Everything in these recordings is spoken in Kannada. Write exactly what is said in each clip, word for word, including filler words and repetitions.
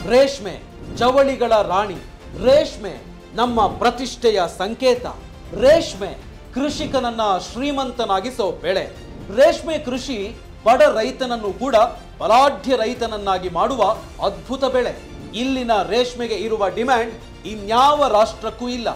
ರೇಷ್ಮೆ ಜವಳಿಗಳ ರಾಣಿ, ರೇಷ್ಮೆ ನಮ್ಮ ಪ್ರತಿಷ್ಠೆಯ ಸಂಕೇತ, ರೇಷ್ಮೆ ಕೃಷಿಕನನ್ನ ಶ್ರೀಮಂತನಾಗಿಸೋ ಬೆಳೆ, ರೇಷ್ಮೆ ಕೃಷಿ ಬಡ ರೈತನನ್ನು ಕೂಡ ಬಲಾಢ್ಯ ರೈತನನ್ನಾಗಿ ಮಾಡುವ ಅದ್ಭುತ ಬೆಳೆ. ಇಲ್ಲಿನ ರೇಷ್ಮೆಗೆ ಇರುವ ಡಿಮ್ಯಾಂಡ್ ಇನ್ಯಾವ ರಾಷ್ಟ್ರಕ್ಕೂ ಇಲ್ಲ.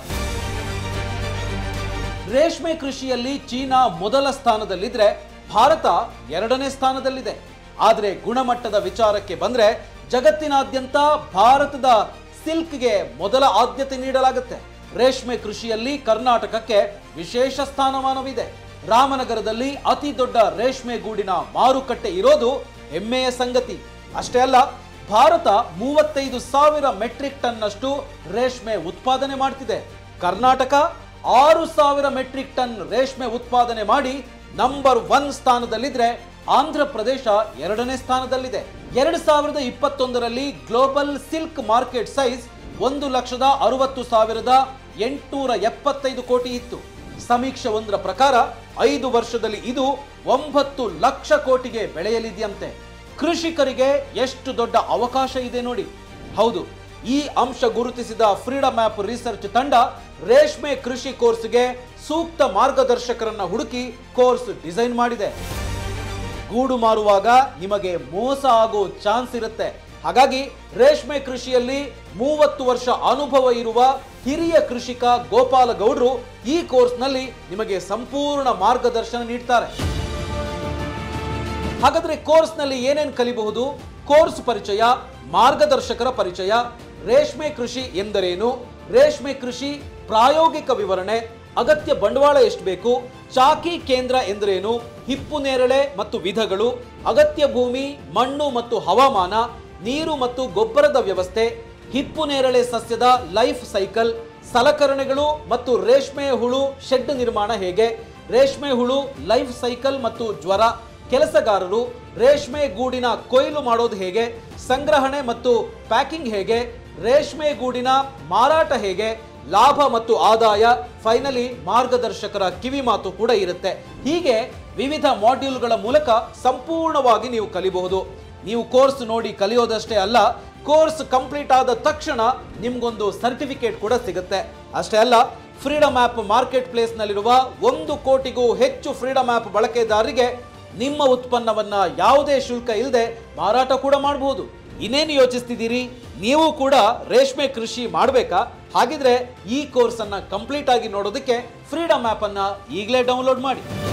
ರೇಷ್ಮೆ ಕೃಷಿಯಲ್ಲಿ ಚೀನಾ ಮೊದಲ ಸ್ಥಾನದಲ್ಲಿದ್ರೆ ಭಾರತ ಎರಡನೇ ಸ್ಥಾನದಲ್ಲಿದೆ. ಆದರೆ ಗುಣಮಟ್ಟದ ವಿಚಾರಕ್ಕೆ ಬಂದ್ರೆ ಜಗತ್ತಿನಾದ್ಯಂತ ಭಾರತದ ಸಿಲ್ಕ್ಗೆ ಮೊದಲ ಆದ್ಯತೆ ನೀಡಲಾಗುತ್ತೆ. ರೇಷ್ಮೆ ಕೃಷಿಯಲ್ಲಿ ಕರ್ನಾಟಕಕ್ಕೆ ವಿಶೇಷ ಸ್ಥಾನಮಾನವಿದೆ. ರಾಮನಗರದಲ್ಲಿ ಅತಿ ದೊಡ್ಡ ರೇಷ್ಮೆ ಗೂಡಿನ ಮಾರುಕಟ್ಟೆ ಇರೋದು ಹೆಮ್ಮೆಯ ಸಂಗತಿ. ಅಷ್ಟೇ ಅಲ್ಲ, ಭಾರತ ಮೂವತ್ತೈದು ಸಾವಿರ ಮೆಟ್ರಿಕ್ ಟನ್ನಷ್ಟು ರೇಷ್ಮೆ ಉತ್ಪಾದನೆ ಮಾಡ್ತಿದೆ. ಕರ್ನಾಟಕ ಆರು ಸಾವಿರ ಮೆಟ್ರಿಕ್ ಟನ್ ರೇಷ್ಮೆ ಉತ್ಪಾದನೆ ಮಾಡಿ ನಂಬರ್ ಒನ್ ಸ್ಥಾನದಲ್ಲಿದ್ರೆ ಆಂಧ್ರ ಪ್ರದೇಶ ಎರಡನೇ ಸ್ಥಾನದಲ್ಲಿದೆ. ಎರಡು ಸಾವಿರದ ಇಪ್ಪತ್ತೊಂದರಲ್ಲಿ ಗ್ಲೋಬಲ್ ಸಿಲ್ಕ್ ಮಾರ್ಕೆಟ್ ಸೈಜ್ ಒಂದು ಲಕ್ಷದ ಅರವತ್ತು ಸಾವಿರದ ಎಂಟುನೂರ ಎಪ್ಪತ್ತೈದು ಕೋಟಿ ಇತ್ತು. ಸಮೀಕ್ಷೆ ಒಂದರ ಪ್ರಕಾರ ಐದು ವರ್ಷದಲ್ಲಿ ಇದು ಒಂಬತ್ತು ಲಕ್ಷ ಕೋಟಿಗೆ ಬೆಳೆಯಲಿದೆಯಂತೆ. ಕೃಷಿಕರಿಗೆ ಎಷ್ಟು ದೊಡ್ಡ ಅವಕಾಶ ಇದೆ ನೋಡಿ. ಹೌದು, ಈ ಅಂಶ ಗುರುತಿಸಿದ ಫ್ರೀಡಮ್ ಆಪ್ ರಿಸರ್ಚ್ ತಂಡ ರೇಷ್ಮೆ ಕೃಷಿ ಕೋರ್ಸ್ಗೆ ಸೂಕ್ತ ಮಾರ್ಗದರ್ಶಕರನ್ನ ಹುಡುಕಿ ಕೋರ್ಸ್ ಡಿಸೈನ್ ಮಾಡಿದೆ. ಗೂಡು ಮಾರುವಾಗ ನಿಮಗೆ ಮೋಸ ಆಗೋ ಚಾನ್ಸ್ ಇರುತ್ತೆ. ಹಾಗಾಗಿ ರೇಷ್ಮೆ ಕೃಷಿಯಲ್ಲಿ ಮೂವತ್ತು ವರ್ಷ ಅನುಭವ ಇರುವ ಹಿರಿಯ ಕೃಷಿಕ ಗೋಪಾಲ ಗೌಡ್ರು ಈ ಕೋರ್ಸ್ನಲ್ಲಿ ನಿಮಗೆ ಸಂಪೂರ್ಣ ಮಾರ್ಗದರ್ಶನ ನೀಡ್ತಾರೆ. ಹಾಗಾದ್ರೆ ಕೋರ್ಸ್ನಲ್ಲಿ ಏನೇನು ಕಲಿಬಹುದು? ಕೋರ್ಸ್ ಪರಿಚಯ, ಮಾರ್ಗದರ್ಶಕರ ಪರಿಚಯ, ರೇಷ್ಮೆ ಕೃಷಿ ಎಂದರೇನು, ರೇಷ್ಮೆ ಕೃಷಿ ಪ್ರಾಯೋಗಿಕ ವಿವರಣೆ, ಅಗತ್ಯ ಬಂಡವಾಳ ಎಷ್ಟು ಬೇಕು, ಚಾಕಿ ಕೇಂದ್ರ ಎಂದರೇನು, ಹಿಪ್ಪು ನೇರಳೆ ಮತ್ತು ವಿಧಗಳು, ಅಗತ್ಯ ಭೂಮಿ, ಮಣ್ಣು ಮತ್ತು ಹವಾಮಾನ, ನೀರು ಮತ್ತು ಗೊಬ್ಬರದ ವ್ಯವಸ್ಥೆ, ಹಿಪ್ಪು ನೇರಳೆ ಸಸ್ಯದ ಲೈಫ್ ಸೈಕಲ್, ಸಲಕರಣೆಗಳು ಮತ್ತು ರೇಷ್ಮೆ ಹುಳು ಶೆಡ್ ನಿರ್ಮಾಣ ಹೇಗೆ, ರೇಷ್ಮೆ ಹುಳು ಲೈಫ್ ಸೈಕಲ್ ಮತ್ತು ಜ್ವರ, ಕೆಲಸಗಾರರು, ರೇಷ್ಮೆ ಗೂಡಿನ ಕೊಯ್ಲು ಮಾಡೋದು ಹೇಗೆ, ಸಂಗ್ರಹಣೆ ಮತ್ತು ಪ್ಯಾಕಿಂಗ್ ಹೇಗೆ, ರೇಷ್ಮೆ ಗೂಡಿನ ಮಾರಾಟ ಹೇಗೆ, ಲಾಭ ಮತ್ತು ಆದಾಯ, ಫೈನಲಿ ಮಾರ್ಗದರ್ಶಕರ ಕಿವಿ ಮಾತು ಕೂಡ ಇರುತ್ತೆ. ಹೀಗೆ ವಿವಿಧ ಮಾಡ್ಯೂಲ್ಗಳ ಮೂಲಕ ಸಂಪೂರ್ಣವಾಗಿ ನೀವು ಕಲಿಬಹುದು. ನೀವು ಕೋರ್ಸ್ ನೋಡಿ ಕಲಿಯೋದಷ್ಟೇ ಅಲ್ಲ, ಕೋರ್ಸ್ ಕಂಪ್ಲೀಟ್ ಆದ ತಕ್ಷಣ ನಿಮ್ಗೊಂದು ಸರ್ಟಿಫಿಕೇಟ್ ಕೂಡ ಸಿಗುತ್ತೆ. ಅಷ್ಟೇ ಅಲ್ಲ, ಫ್ರೀಡಮ್ ಆಪ್ ಮಾರ್ಕೆಟ್ ಪ್ಲೇಸ್ ನಲ್ಲಿರುವ ಒಂದು ಕೋಟಿಗೂ ಹೆಚ್ಚು ಫ್ರೀಡಮ್ ಆಪ್ ಬಳಕೆದಾರರಿಗೆ ನಿಮ್ಮ ಉತ್ಪನ್ನವನ್ನ ಯಾವುದೇ ಶುಲ್ಕ ಇಲ್ಲದೆ ಮಾರಾಟ ಕೂಡ ಮಾಡಬಹುದು. ಇನ್ನೇನು ಯೋಚಿಸ್ತಿದ್ದೀರಿ? ನೀವು ಕೂಡ ರೇಷ್ಮೆ ಕೃಷಿ ಮಾಡಬೇಕಾ? ಹಾಗಿದ್ರೆ ಈ ಕೋರ್ಸ್ ಅನ್ನ ಕಂಪ್ಲೀಟ್ ಆಗಿ ನೋಡೋದಕ್ಕೆ ಫ್ರೀಡಮ್ ಆಪ್ ಅನ್ನ ಈಗಲೇ ಡೌನ್ಲೋಡ್ ಮಾಡಿ.